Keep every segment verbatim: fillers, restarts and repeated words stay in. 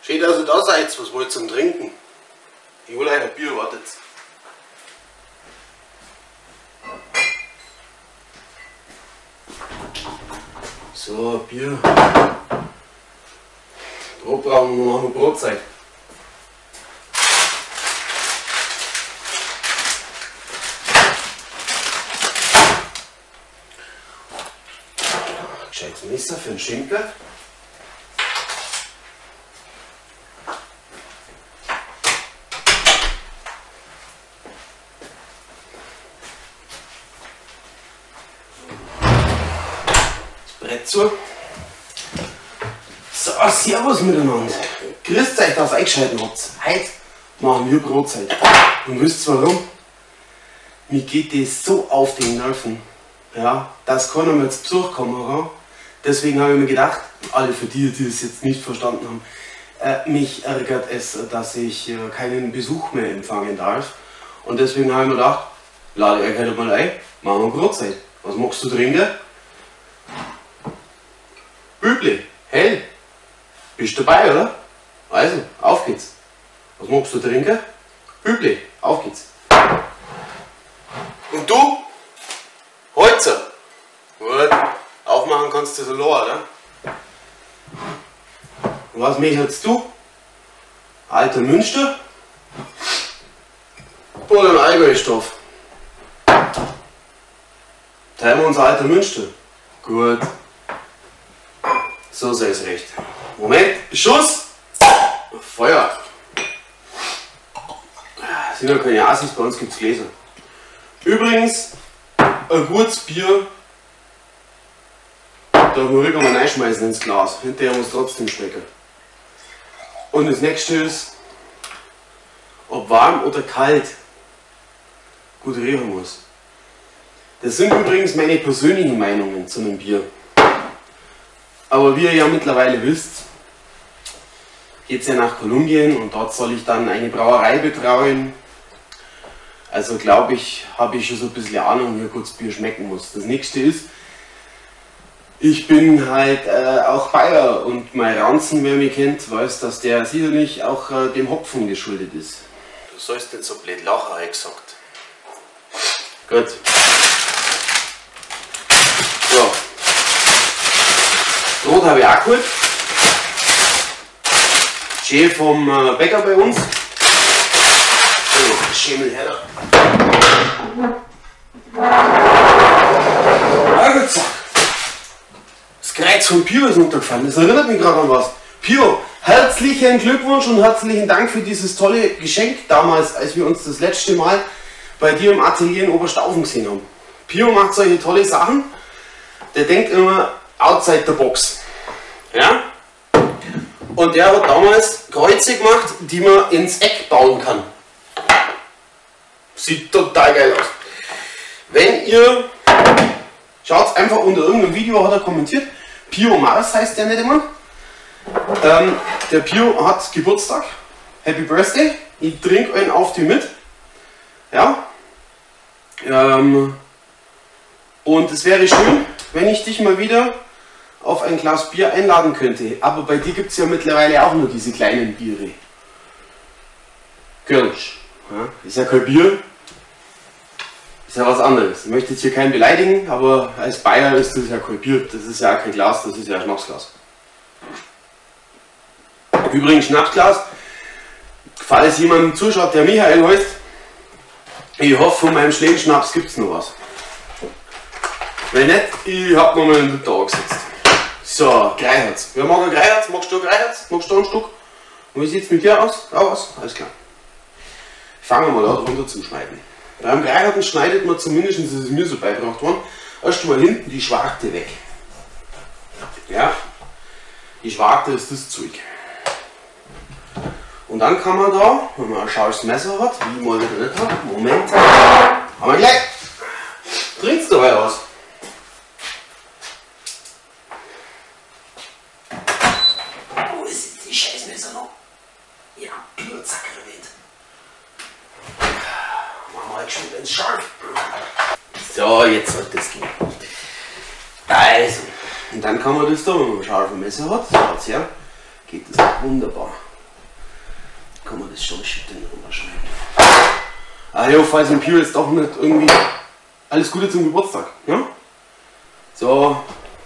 Schön, dass ihr da seid. Was wollt ihr zum Trinken? Ich hole euch ein Bier, wartet. So, Bier. Brot brauchen wir noch eine Brotzeit. Gescheites Messer für den Schinken. Brett zu. So, servus miteinander. Grüßt euch, dass ihr eingeschaltet habt. Heute machen wir Brotzeit. Und wisst ihr warum? Mir geht das so auf den Nerven, ja, dass keiner mehr zu Besuch kommen kann. Deswegen habe ich mir gedacht, alle für die, die es jetzt nicht verstanden haben, äh, mich ärgert es, dass ich äh, keinen Besuch mehr empfangen darf. Und deswegen habe ich mir gedacht, lade euch heute mal ein, machen wir Brotzeit. Was magst du trinken? Bübli, hell. Bist du dabei, oder? Also, auf geht's. Was magst du trinken? Bübli, auf geht's. Und du? Holzer. Gut. Aufmachen kannst du so low, oder? Und was möchtest du? Alter Münster? Oder ein Allgäustoff? Teilen wir uns Alter Münster? Gut. So sei es recht. Moment, Schuss! Feuer! Das sind ja keine Assis, bei uns gibt es Gläser. Übrigens, ein gutes Bier darf man ruhig mal reinschmeißen ins Glas. Hinterher muss es trotzdem schmecken. Und das nächste ist, ob warm oder kalt, gut riechen muss. Das sind übrigens meine persönlichen Meinungen zu einem Bier. Aber wie ihr ja mittlerweile wisst, geht es ja nach Kolumbien und dort soll ich dann eine Brauerei betreuen. Also glaube ich, habe ich schon so ein bisschen Ahnung, wie kurz Bier schmecken muss. Das nächste ist, ich bin halt äh, auch Bayer und mein Ranzen, wer mich kennt, weiß, dass der sicherlich auch äh, dem Hopfen geschuldet ist. Du sollst nicht so blöd lachen, habe ich gesagt. Gut. So. Brot habe ich auch geholt. Schön vom äh, Bäcker bei uns. So, Schemel her. Na gut, so. Das Kreuz von Pio ist runtergefallen. Das erinnert mich gerade an was. Pio, herzlichen Glückwunsch und herzlichen Dank für dieses tolle Geschenk damals, als wir uns das letzte Mal bei dir im Atelier in Oberstaufen gesehen haben. Pio macht solche tolle Sachen. Der denkt immer outside the box. Ja? Und der hat damals Kreuze gemacht, die man ins Eck bauen kann. Sieht total geil aus. Wenn ihr, schaut einfach unter irgendeinem Video, hat er kommentiert, Pio Mars heißt der nette Mann. Ähm, der Pio hat Geburtstag. Happy Birthday. Ich trinke einen auf die mit. Ja. Ähm, und es wäre schön, wenn ich dich mal wieder auf ein Glas Bier einladen könnte. Aber bei dir gibt es ja mittlerweile auch nur diese kleinen Biere. Kölsch. Ja, ist ja kein Bier. Ist ja was anderes. Ich möchte jetzt hier keinen beleidigen, aber als Bayer ist das ja kein Bier. Das ist ja kein Glas, das ist ja ein Schnapsglas. Übrigens Schnapsglas, falls jemand zuschaut, der Michael heißt, ich hoffe, von meinem Schlägenschnaps gibt es noch was. Wenn nicht, ich habe noch mal einen Liter angesetzt. So, Greiherz. Wer mag ein Greiherz? Magst du ein Greiherz? Magst du ein Stück? Und wie sieht es mit dir aus? Auch aus? Alles klar. Fangen wir mal an, runter zum Schneiden. Beim Greiherzen schneidet man zumindest, das ist mir so beigebracht worden, erst mal hinten die Schwarte weg. Ja, die Schwarte ist das Zeug. Und dann kann man da, wenn man ein scharfes Messer hat, wie ich mal wieder nicht habe, Moment, haben wir gleich. Trinkst du dabei aus? Wo ist jetzt die Scheißmesser noch? Ja, Blutsakrament. Machen wir halt schon ganz scharf. So, jetzt sollte es gehen. Also, und dann kann man das da, wenn man ein scharfes Messer hat, so her, geht das wunderbar. kann man das schon schütteln unterschneiden. Ah ja, falls ein Pio jetzt doch nicht irgendwie alles Gute zum Geburtstag. Ja? So,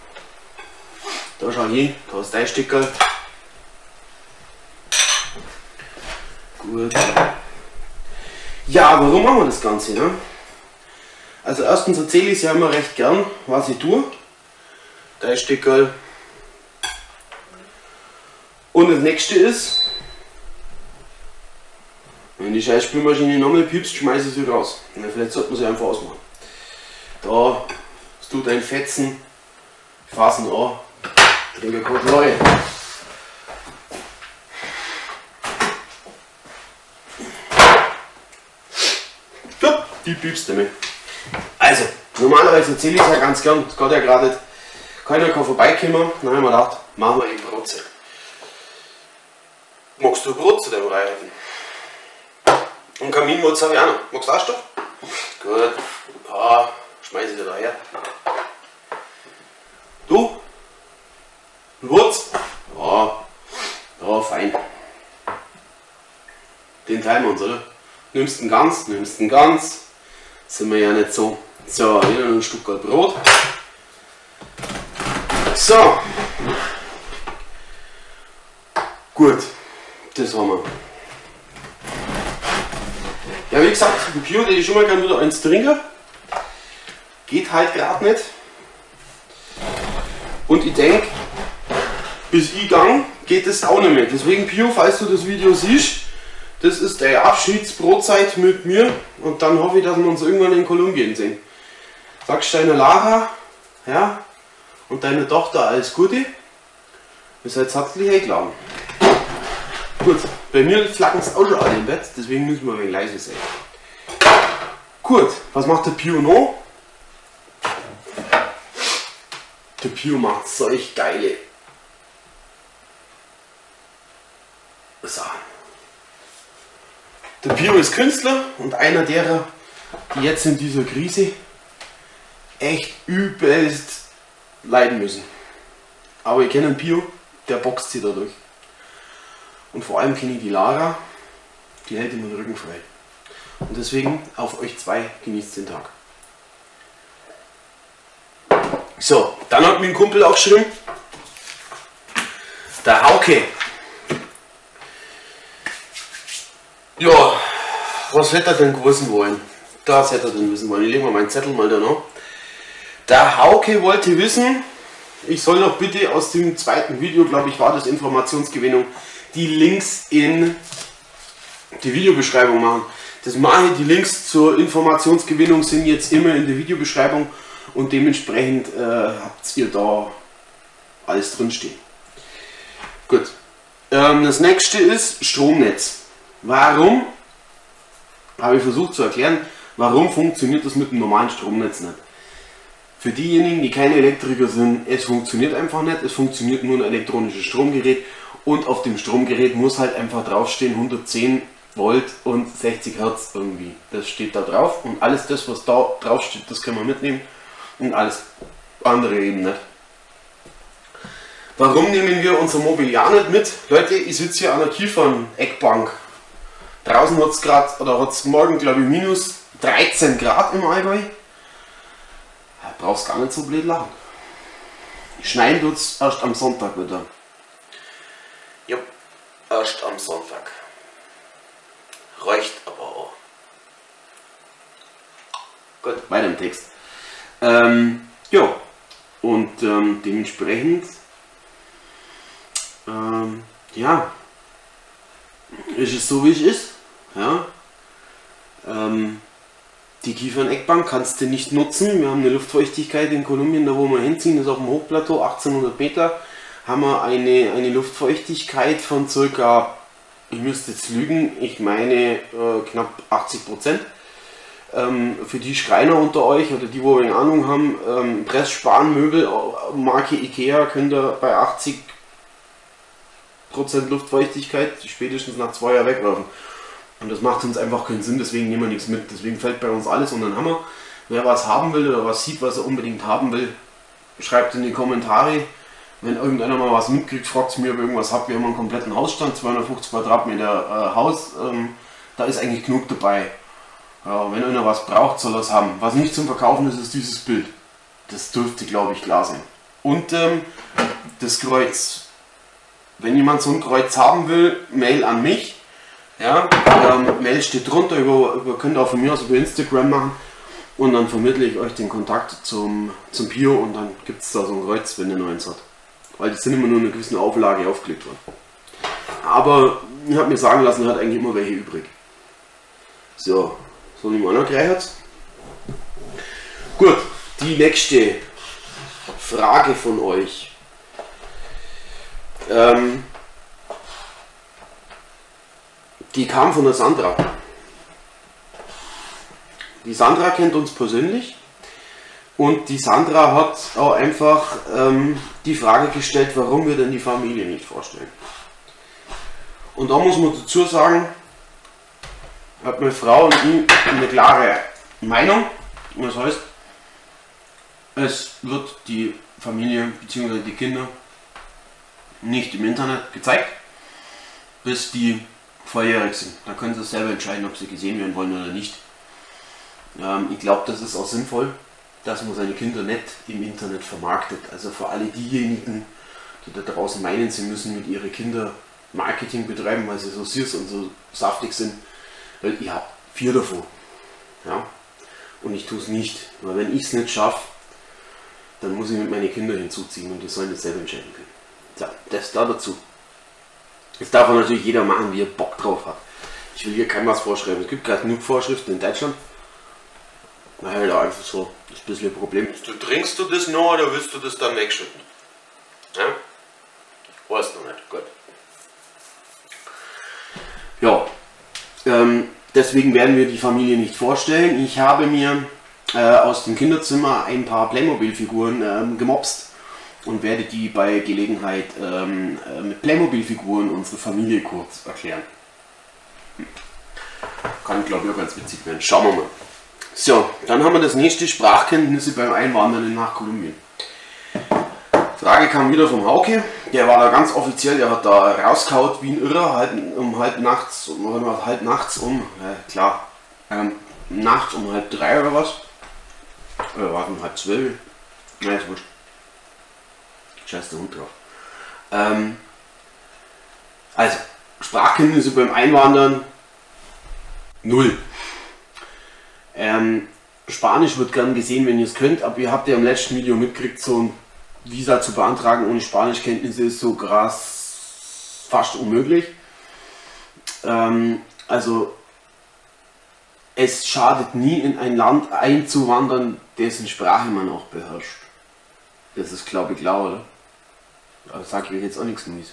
da schau hin, da ist dein Stückerl. Gut. Ja, warum machen wir das Ganze? Ne? Also erstens erzähle ich es ja immer recht gern, was ich tue. Dein Stückerl. Und das nächste ist, wenn die scheiß Spülmaschine nochmal piepst, schmeiße ich sie raus. Ja, vielleicht sollte man sie einfach ausmachen. Da hast du dein Fetzen, fassen an, trinke kurz neu. Ja, die piepst damit. Also, normalerweise erzähle ich es ja ganz gern, es geht ja gerade, keiner kann vorbeikommen. Dann haben wir gedacht, machen wir eben Brotze. Magst du Brot zu deinem Reifen? Und Kaminwurz habe ich auch noch. Magst du auch Stoff? Gut. Ja, schmeiße ich dir da her. Du? Ein Wurz? Ja. Ja, fein. Den teilen wir uns, oder? Nimmst einen ganz, nimmst einen ganz. Sind wir ja nicht so. So, wieder ein Stück Brot. So. Gut. Das haben wir. Ja, wie gesagt, ein Pio, der ich schon mal gerne wieder eins trinken. Geht halt gerade nicht. Und ich denke, bis ich gang, geht es auch nicht mehr. Deswegen, Pio, falls du das Video siehst, das ist der Abschiedsbrotzeit mit mir. Und dann hoffe ich, dass wir uns irgendwann in Kolumbien sehen. Sagst deiner Lara, ja, und deiner Tochter alles Gute. Ihr seid herzlich eingeladen. Gut, bei mir flacken es auch schon alle im Bett, deswegen müssen wir ein wenig leise sein. Gut, was macht der Pio noch? Der Pio macht solch geile Sachen. Der Pio ist Künstler und einer derer, die jetzt in dieser Krise echt übelst leiden müssen. Aber ich kenne einen Pio, der boxt sie dadurch. Und vor allem kenne ich die Lara, die hält immer den Rücken frei. Und deswegen auf euch zwei, genießt den Tag. So, dann hat mir ein Kumpel auch geschrieben, der Hauke. Ja, was hätte er denn wissen wollen? Das hätte er denn wissen wollen. Ich lege mal meinen Zettel mal da noch. Der Hauke wollte wissen, ich soll doch bitte aus dem zweiten Video, glaube ich, war das Informationsgewinnung, die Links in die Videobeschreibung machen. Das mache ich, die Links zur Informationsgewinnung sind jetzt immer in der Videobeschreibung und dementsprechend äh, habt ihr da alles drinstehen. Gut. Ähm, das nächste ist Stromnetz. Warum, habe ich versucht zu erklären, warum funktioniert das mit dem normalen Stromnetz nicht? Für diejenigen, die keine Elektriker sind, es funktioniert einfach nicht, es funktioniert nur ein elektronisches Stromgerät. Und auf dem Stromgerät muss halt einfach draufstehen hundertzehn Volt und sechzig Hertz irgendwie. Das steht da drauf und alles das, was da drauf steht, das können wir mitnehmen und alles andere eben nicht. Warum nehmen wir unser Mobiliar nicht mit? Leute, ich sitze hier an der Kiefern-Eckbank. Draußen hat es gerade, oder hat es morgen glaube ich minus dreizehn Grad im Allgäu. Da brauchst gar nicht so blöd lachen. Schneien tut es erst am Sonntag wieder. Ja, erst am Sonntag. Reicht aber auch. Gut, weiter im Text. Ähm, ja, und ähm, dementsprechend, ähm, ja, ist es so wie es ist. Ja. Ähm, die Kiefern-Eckbank kannst du nicht nutzen. Wir haben eine Luftfeuchtigkeit in Kolumbien, da wo wir hinziehen, das ist auf dem Hochplateau, achtzehnhundert Meter. Haben wir eine, eine Luftfeuchtigkeit von circa, ich müsste jetzt lügen, ich meine äh, knapp achtzig Prozent. Ähm, für die Schreiner unter euch oder die, wo eine Ahnung haben, ähm, Pressspanmöbel, Marke Ikea, könnt ihr bei achtzig Prozent Luftfeuchtigkeit spätestens nach zwei Jahren wegwerfen. Und das macht uns einfach keinen Sinn, deswegen nehmen wir nichts mit. Deswegen fällt bei uns alles unter den Hammer. Wer was haben will oder was sieht, was er unbedingt haben will, schreibt in die Kommentare. Wenn irgendeiner mal was mitkriegt, fragt es mir, ob ich irgendwas habe. Wir haben einen kompletten Hausstand, zweihundertfünfzig Quadratmeter äh, Haus. Ähm, da ist eigentlich genug dabei. Ja, wenn einer was braucht, soll er es haben. Was nicht zum Verkaufen ist, ist dieses Bild. Das dürfte, glaube ich, klar sein. Und ähm, das Kreuz. Wenn jemand so ein Kreuz haben will, Mail an mich. Ja, ähm, Mail steht drunter, über, über, könnt ihr auch von mir aus über Instagram machen. Und dann vermittle ich euch den Kontakt zum, zum Pio und dann gibt es da so ein Kreuz, wenn ihr neins hat. Weil die sind immer nur in einer gewissen Auflage aufgelegt worden. Aber ich habe mir sagen lassen, er hat eigentlich immer welche übrig. So, so nehmen wir noch gleich jetzt. Gut, die nächste Frage von euch. Ähm, die kam von der Sandra. Die Sandra kennt uns persönlich. Und die Sandra hat auch einfach ähm, die Frage gestellt, warum wir denn die Familie nicht vorstellen. Und da muss man dazu sagen, hat meine Frau und ich eine klare Meinung. Das heißt, es wird die Familie bzw. die Kinder nicht im Internet gezeigt, bis die volljährig sind. Da können sie selber entscheiden, ob sie gesehen werden wollen oder nicht. Ähm, ich glaube, das ist auch sinnvoll, dass man seine Kinder nicht im Internet vermarktet. Also für alle diejenigen, die da draußen meinen, sie müssen mit ihren Kindern Marketing betreiben, weil sie so süß und so saftig sind, weil ich habe vier davon. Ja? Und ich tue es nicht, weil wenn ich es nicht schaffe, dann muss ich mit meinen Kindern hinzuziehen und die sollen das selber entscheiden können. So, das da dazu. Jetzt darf natürlich jeder machen, wie er Bock drauf hat. Ich will hier keinem was vorschreiben. Es gibt gerade genug Vorschriften in Deutschland. Na halt einfach so, das ist ein bisschen ein Problem. Du, trinkst du das noch oder willst du das dann wegschütten? Ja? Weiß noch nicht, gut. Ja, ähm, deswegen werden wir die Familie nicht vorstellen. Ich habe mir äh, aus dem Kinderzimmer ein paar Playmobil-Figuren ähm, gemopst und werde die bei Gelegenheit ähm, äh, mit Playmobil-Figuren unsere Familie kurz erklären. Hm. Kann, glaube ich, auch ganz witzig werden. Schauen wir mal. So, dann haben wir das nächste, Sprachkenntnisse beim Einwandern nach Kolumbien. Frage kam wieder vom Hauke, der war da ganz offiziell, der hat da rausgehaut wie ein Irrer, halt um halb nachts, um halb nachts um, äh, klar, ähm, nachts um halb drei oder was, oder war um halb zwölf, nein, ist wurscht, scheiß der Hund drauf. Ähm, also, Sprachkenntnisse beim Einwandern, null. Ähm, Spanisch wird gern gesehen, wenn ihr es könnt, aber ihr habt ja im letzten Video mitgekriegt, so ein Visa zu beantragen ohne Spanischkenntnisse ist so krass fast unmöglich. Ähm, also es schadet nie, in ein Land einzuwandern, dessen Sprache man auch beherrscht. Das ist, glaube ich, klar, oder? Da sage ich jetzt auch nichts Neues.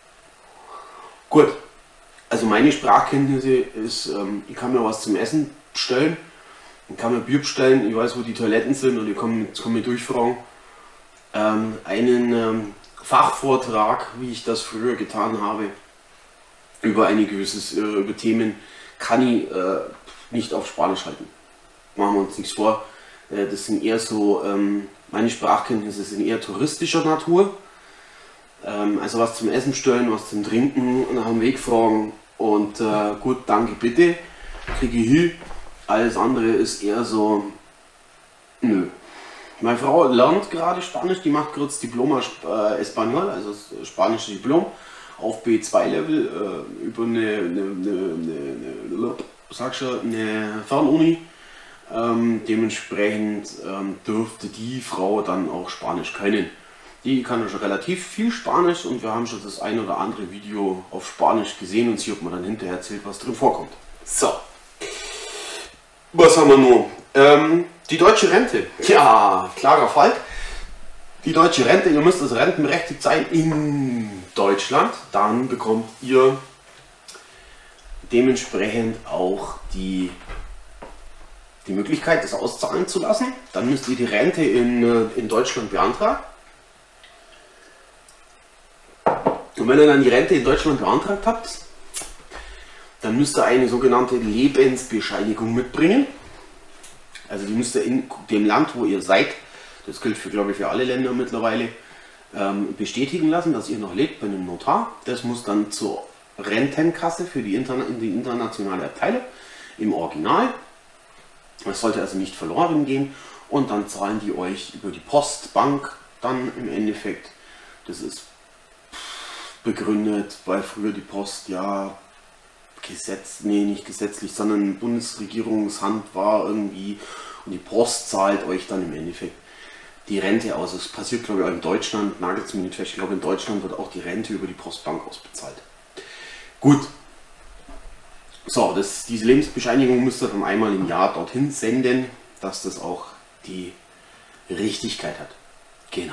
Gut, also meine Sprachkenntnisse ist, ähm, ich kann mir was zum Essen bestellen. Ich kann mir Bier bestellen, ich weiß, wo die Toiletten sind und ich kann, kann mir durchfragen. Ähm, einen ähm, Fachvortrag, wie ich das früher getan habe, über ein gewisses, äh, über Themen, kann ich äh, nicht auf Spanisch halten. Machen wir uns nichts vor. Äh, das sind eher so, ähm, meine Sprachkenntnisse sind eher touristischer Natur. Ähm, also was zum Essen bestellen, was zum Trinken, nach dem Weg fragen und äh, gut, danke, bitte, kriege ich hin. Alles andere ist eher so, nö. Meine Frau lernt gerade Spanisch, die macht kurz Diploma äh, Espanol, also das spanische Diplom, auf B zwei Level, äh, über eine, eine, eine, eine, sag schon, eine Fernuni. Ähm, dementsprechend ähm, dürfte die Frau dann auch Spanisch können. Die kann schon relativ viel Spanisch und wir haben schon das ein oder andere Video auf Spanisch gesehen und sie hat mir dann hinterher erzählt, was drin vorkommt. So. Was haben wir nur? Ähm, die deutsche Rente. Ja, klarer Fall. Die deutsche Rente, ihr müsst also rentenberechtigt sein in Deutschland. Dann bekommt ihr dementsprechend auch die, die Möglichkeit, das auszahlen zu lassen. Dann müsst ihr die Rente in, in Deutschland beantragen. Und wenn ihr dann die Rente in Deutschland beantragt habt, dann müsst ihr eine sogenannte Lebensbescheinigung mitbringen. Also die müsst ihr in dem Land, wo ihr seid, das gilt für, glaube ich, für alle Länder mittlerweile, ähm, bestätigen lassen, dass ihr noch lebt bei einem Notar. Das muss dann zur Rentenkasse für die, Interna in die internationale Abteilung im Original. Es sollte also nicht verloren gehen und dann zahlen die euch über die Postbank dann im Endeffekt. Das ist begründet, weil früher die Post ja Gesetz, nee nicht gesetzlich, sondern Bundesregierungshand war irgendwie und die Post zahlt euch dann im Endeffekt die Rente aus. Das passiert glaube ich auch in Deutschland, nagelt es mir nicht fest, ich glaube in Deutschland wird auch die Rente über die Postbank ausbezahlt. Gut. So, das, diese Lebensbescheinigung müsst ihr dann einmal im Jahr dorthin senden, dass das auch die Richtigkeit hat. Genau.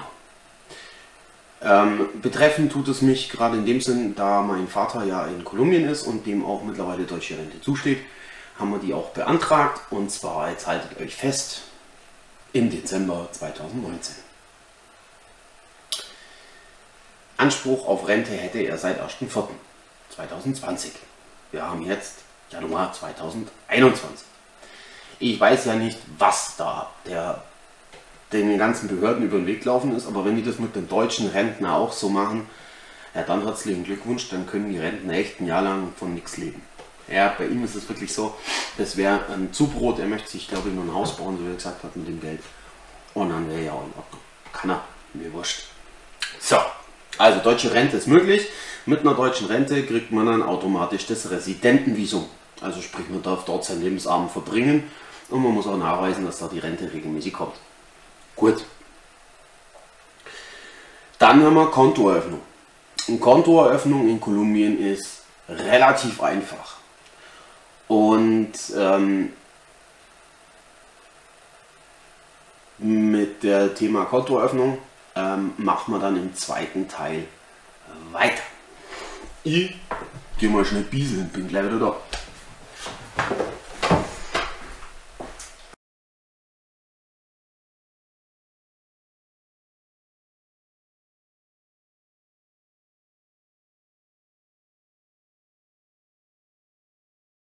Ähm, betreffend tut es mich gerade in dem Sinn, da mein Vater ja in Kolumbien ist und dem auch mittlerweile deutsche Rente zusteht, haben wir die auch beantragt und zwar, jetzt haltet euch fest, im Dezember zweitausendneunzehn. Anspruch auf Rente hätte er seit ersten vierten zweitausendzwanzig. Wir haben jetzt Januar zweitausendeinundzwanzig. Ich weiß ja nicht, was da der den ganzen Behörden über den Weg laufen ist, aber wenn die das mit den deutschen Rentner auch so machen, ja dann herzlichen Glückwunsch, dann können die Rentner echt ein Jahr lang von nichts leben. Ja, bei ihm ist es wirklich so, das wäre ein Zubrot, er möchte sich glaube ich nur ein Haus bauen, so wie er gesagt hat, mit dem Geld. Und dann wäre ja auch in Ordnung. Kann er, mir wurscht. So, also deutsche Rente ist möglich. Mit einer deutschen Rente kriegt man dann automatisch das Residentenvisum. Also sprich, man darf dort seinen Lebensabend verbringen und man muss auch nachweisen, dass da die Rente regelmäßig kommt. Gut. Dann haben wir Kontoeröffnung. Eine Kontoeröffnung in Kolumbien ist relativ einfach. Und ähm, mit dem Thema Kontoeröffnung ähm, machen wir dann im zweiten Teil weiter. Ich gehe mal schnell bieseln, bin gleich wieder da.